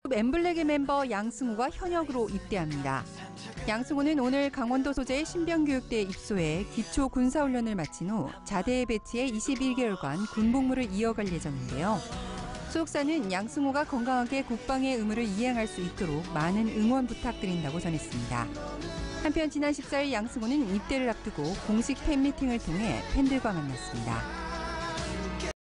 엠블랙의 멤버 양승우가 현역으로 입대합니다. 양승우는 오늘 강원도 소재의 신병교육대에 입소해 기초 군사훈련을 마친 후 자대에 배치해 21개월간 군복무를 이어갈 예정인데요. 소속사는 양승우가 건강하게 국방의 의무를 이행할 수 있도록 많은 응원 부탁드린다고 전했습니다. 한편 지난 14일 양승우는 입대를 앞두고 공식 팬미팅을 통해 팬들과 만났습니다.